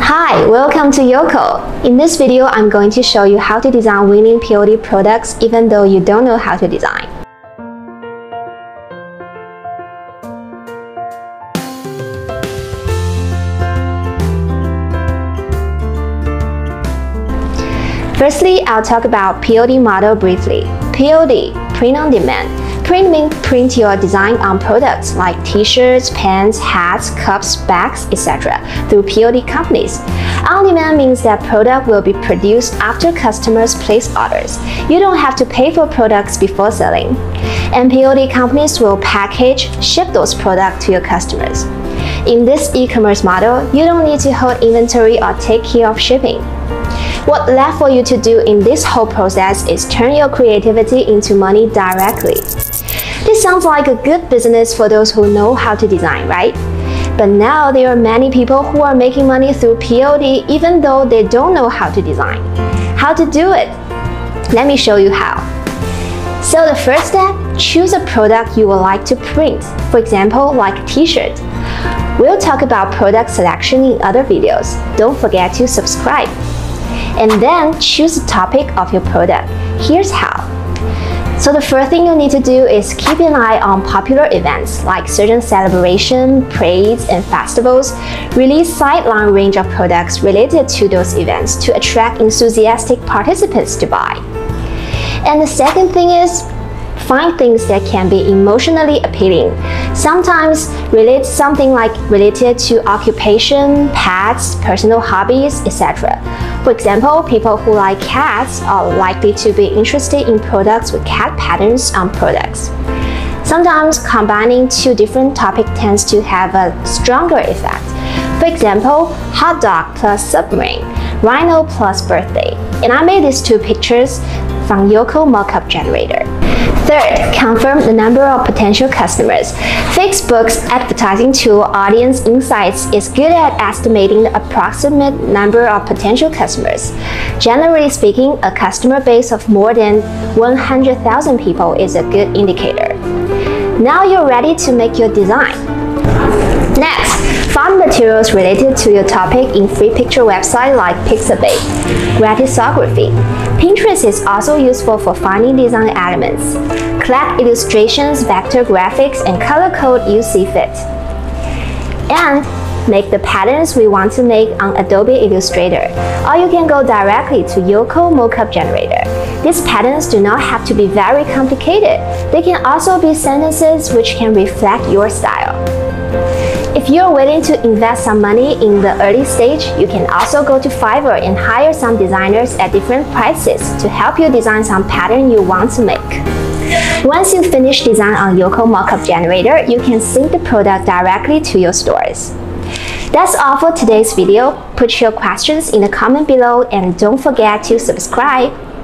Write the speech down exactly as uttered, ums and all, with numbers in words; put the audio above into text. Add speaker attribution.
Speaker 1: Hi, welcome to Yoko. In this video, I'm going to show you how to design winning P O D products even though you don't know how to design. Firstly, I'll talk about P O D model briefly. P O D, print on demand. Print means print your design on products like t-shirts, pants, hats, cups, bags, et cetera through P O D companies. On demand means that product will be produced after customers place orders. You don't have to pay for products before selling. And P O D companies will package, ship those products to your customers. In this e-commerce model, you don't need to hold inventory or take care of shipping. What left for you to do in this whole process is turn your creativity into money directly. This sounds like a good business for those who know how to design, right? But now there are many people who are making money through P O D even though they don't know how to design. How to do it? Let me show you how. So the first step, choose a product you would like to print. For example, like a t-shirt. We'll talk about product selection in other videos. Don't forget to subscribe. And then choose the topic of your product. Here's how. So the first thing you need to do is keep an eye on popular events like certain celebration, parades, and festivals. Release sideline range of products related to those events to attract enthusiastic participants to buy. And the second thing is, find things that can be emotionally appealing. Sometimes relate something like related to occupation, pets, personal hobbies, et cetera. For example, people who like cats are likely to be interested in products with cat patterns on products. Sometimes combining two different topics tends to have a stronger effect. For example, hot dog plus submarine, rhino plus birthday. And I made these two pictures from Yoko Mockup Generator. Third, confirm the number of potential customers. Facebook's advertising tool Audience Insights is good at estimating the approximate number of potential customers. Generally speaking, a customer base of more than one hundred thousand people is a good indicator. Now you're ready to make your design. Next, find materials related to your topic in free picture websites like Pixabay, Gratisography. Pinterest is also useful for finding design elements. Collect illustrations, vector graphics, and color code you see fit. And make the patterns we want to make on Adobe Illustrator, or you can go directly to Yoko Mockup Generator. These patterns do not have to be very complicated. They can also be sentences which can reflect your style. If you're willing to invest some money in the early stage, you can also go to Fiverr and hire some designers at different prices to help you design some pattern you want to make. Once you finish design on Yoko Mockup Generator, you can sync the product directly to your stores. That's all for today's video. Put your questions in the comment below and don't forget to subscribe.